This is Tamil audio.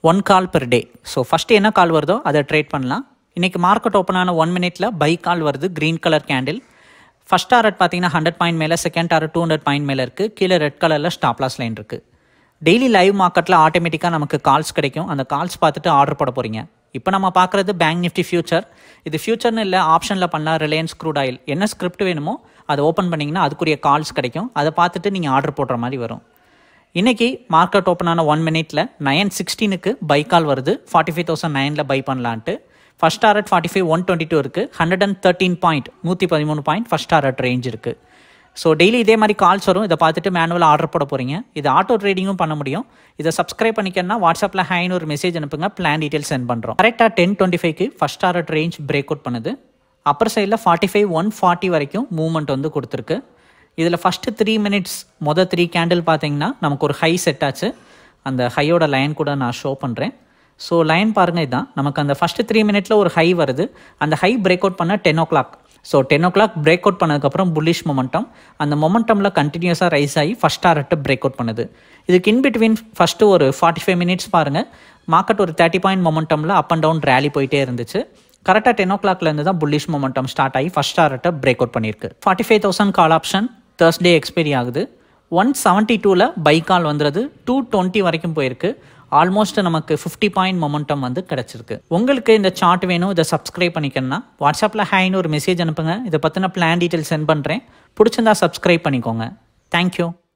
1 call per day. So first என்ன கால் வருதோ அதை ட்ரேட் பண்ணலாம். இன்றைக்கி மார்க்கெட் ஓப்பன் ஆன 1 மினிட்ல பை கால் வருது, green colour candle. First target பார்த்தீங்கன்னா 100 பாயிண்ட் மேலே, செகண்ட் டாரட் 200 பாயிண்ட் மேலே இருக்குது. கீழே ரெட் கலரில் ஸ்டாப் லாஸ் லைன் இருக்குது. டெய்லி லைவ் மார்க்கெட்டில் ஆட்டோமேட்டிக்காக நமக்கு கால்ஸ் கிடைக்கும். அந்த கால்ஸ் பார்த்துட்டு ஆர்டர் போட போகிறீங்க. இப்போ நம்ம பார்க்குறது பேங்க் நிஃப்டி ஃபியூச்சர். இது ஃபியூச்சர்னு இல்லை, ஆப்ஷனில் பண்ணலாம். ரிலையன்ஸ் க்ரூட் ஆயில் என்ன ஸ்கிரிப்ட் வேணுமோ அதை ஓப்பன் பண்ணிங்கன்னா அதுக்குரிய கால்ஸ் கிடைக்கும். அதை பார்த்துட்டு நீங்கள் ஆர்டர் போடுற மாதிரி வரும். இன்றைக்கி மார்க்கெட் ஓப்பன் ஆன 1 மினிட்ல 9:16க்கு பை கால் வருது. 45,009 பை பண்ணலான்ட்டு. ஃபஸ்ட் டாரட் 45,122 இருக்குது. 113 point, 113 point first target range இருக்குது. ஸோ டெய்லி இதே மாதிரி கால்ஸ் வரும். இதை பார்த்துட்டு மேனுவலாக ஆர்டர் போட போகிறீங்க. இது ஆட்டோ ட்ரேடிங்கும் பண்ண முடியும். இதை சப்ஸ்கிரைப் பண்ணிக்கன்னா வாட்ஸ்அப்பில் ஹைன்னு ஒரு மெசேஜ் அனுப்புங்க, பிளான் டீட்டெயில் சென்ட் பண்ணுறோம். கரெக்டாக 10:25க்கு first target range break out பண்ணுது. அப்பர் சைடில் 45,140 வரைக்கும் மூவ்மெண்ட் வந்து கொடுத்துருக்கு. இதில் ஃபஸ்ட்டு 3 மினிட்ஸ் மொதல் 3 கேண்டில் பார்த்தீங்கன்னா நமக்கு ஒரு ஹை செட் ஆச்சு. அந்த ஹையோட லைன் கூட நான் ஷோ பண்ணுறேன். ஸோ லைன் பாருங்கள், இதுதான் நமக்கு அந்த ஃபஸ்ட்டு 3 மினிட்ல ஒரு ஹை வருது. அந்த ஹை பிரேக் அவுட் பண்ண 10 o'clock. So 10 o'clock break out பண்ணதுக்கப்புறம் புல்லிஷ் மொமெண்டம். அந்த மொமெண்டமில் கண்டினியூஸாக ரைஸ் ஆகி ஃபஸ்ட் டாரட்டை பிரேக் அவுட் பண்ணுது. இதுக்கு இன்பிட்வீன் ஃபஸ்ட்டு ஒரு 45 மினிட்ஸ் பாருங்கள், மார்க்கெட் ஒரு 30 பாயிண்ட் மொமெண்டமில் அப் அண்ட் டவுன் ரேலி போயிட்டே இருந்துச்சு. கரெக்டாக 10 o'clockலேருந்து தான் புல்லிஷ் மொமெண்டம் ஸ்டார்ட் ஆகி ஃபஸ்ட் டாரட்டை பிரேக் அவுட் பண்ணியிருக்கு. 45,000 கால் ஆப்ஷன் Thursday எக்ஸ்பைரி ஆகுது. 172ல் பை கால் வந்துடுது. 220 வரைக்கும் போயிருக்கு. ஆல்மோஸ்ட் நமக்கு 50 பாயிண்ட் மொமெண்டம் வந்து கிடச்சிருக்கு. உங்களுக்கு இந்த சார்ட் வேணும், இதை சப்ஸ்கிரைப் பண்ணிக்கணும்னா வாட்ஸ்அப்பில் ஹைன்னு ஒரு மெசேஜ் அனுப்புங்க. இதை பற்றின பிளான் டீட்டெயில் சென்ட் பண்ணுறேன். பிடிச்சிருந்தா சப்ஸ்கிரைப் பண்ணிக்கோங்க. தேங்க்யூ.